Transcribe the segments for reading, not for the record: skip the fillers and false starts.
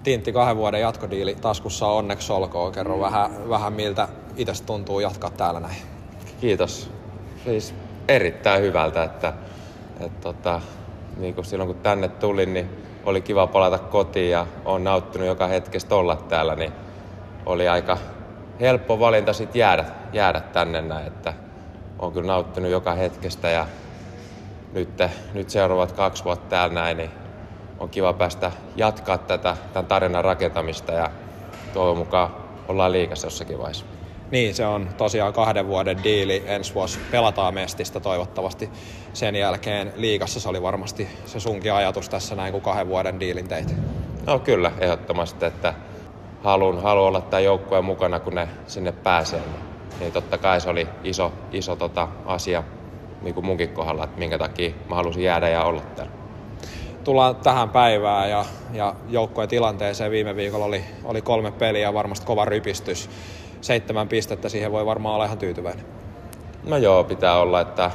Tintti, 2 vuoden jatkodiili taskussa, onneksi olkoon. Kerro vähän miltä itsestä tuntuu jatkaa täällä näin. Kiitos. Siis erittäin hyvältä, että niin kuin silloin kun tänne tulin, niin oli kiva palata kotiin ja olen nauttinut joka hetkestä olla täällä, niin oli aika helppo valinta sit jäädä tänne näin, että olen kyllä nauttinut joka hetkestä ja nyt seuraavat 2 vuotta täällä näin, niin on kiva päästä jatkaa tämän tarinan rakentamista ja toivon mukaan ollaan liigassa jossakin vaiheessa. Niin, se on tosiaan 2 vuoden diili. Ensi vuosi pelataan Mestistä toivottavasti. Sen jälkeen liigassa se oli varmasti se sunkin ajatus tässä näin, kun 2 vuoden diilin teit. No kyllä, ehdottomasti, että haluan olla tämän joukkueen mukana, kun ne sinne pääsee. Niin totta kai se oli iso asia niin kuin munkin kohdalla, että minkä takia mä halusin jäädä ja olla täällä. Tullaan tähän päivään ja joukkueen tilanteeseen. Viime viikolla oli 3 peliä, varmasti kova rypistys. 7 pistettä, siihen voi varmaan olla ihan tyytyväinen. No joo, pitää olla, että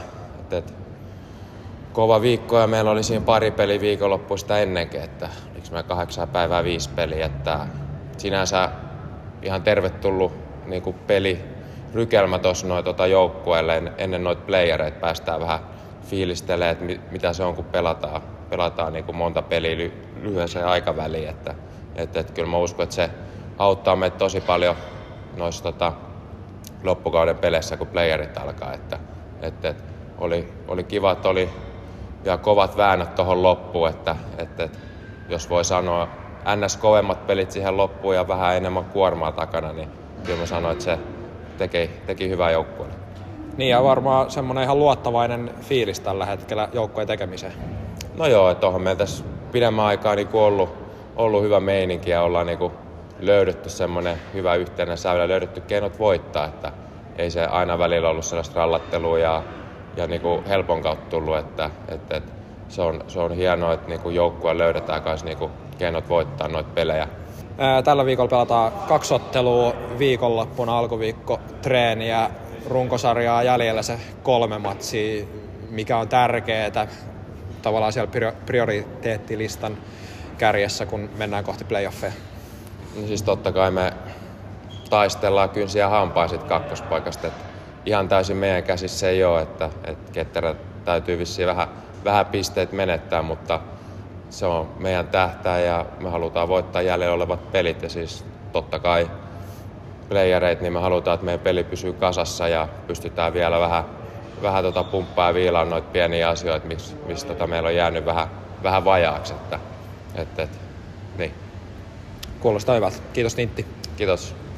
kova viikko ja meillä oli siinä pari peliä viikonloppuista ennenkin, että oliko meillä 8 päivää 5 peliä, että sinänsä ihan tervetullut niin kuin pelirykelmä tuossa joukkueelle ennen noita playereita, päästään vähän fiilistelemään, että mitä se on kun pelataan niin kuin monta peliä lyhyessä aikaväliin, että kyllä mä uskon, että se auttaa meitä tosi paljon noissa loppukauden peleissä, kun playerit alkaa, että oli kiva, että oli ja kovat väännöt tuohon loppuun, että jos voi sanoa ns. Kovemmat pelit siihen loppuun ja vähän enemmän kuormaa takana, niin kyllä mä sanoin, että se teki hyvää joukkueelle. Niin ja varmaan semmoinen ihan luottavainen fiilis tällä hetkellä joukkueen tekemiseen. No joo, että onhan meillä tässä pidemmän aikaa niin ollut hyvä meininki ja ollaan niin löydetty semmoinen hyvä yhteinen säylä, löydetty keinot voittaa, että ei se aina välillä ollut sellaista rallattelua ja niin kuin helpon kautta tullut, että se on hienoa, että niin kuin joukkue löydetään myös niin kuin keinot voittaa noita pelejä. Tällä viikolla pelataan 2 ottelua viikonloppuna, alkuviikko treeniä, runkosarjaa jäljellä se 3 matsia, mikä on tärkeää tavallaan siellä prioriteettilistan kärjessä, kun mennään kohti playoffeja. No siis totta kai me taistellaan kynsiä hampaan sit kakkospaikasta. Et ihan täysin meidän käsissä ei ole, että Ketterä täytyy vissiin vähän pisteet menettää, mutta se on meidän tähtää ja me halutaan voittaa jäljellä olevat pelit. Ja siis totta kai playereit, niin me halutaan, että meidän peli pysyy kasassa ja pystytään vielä vähän pumppaa ja viilaan noita pieniä asioita, mistä meillä on jäänyt vähän vajaaksi. Niin. Kuulostaa hyvältä. Kiitos Tintti. Kiitos.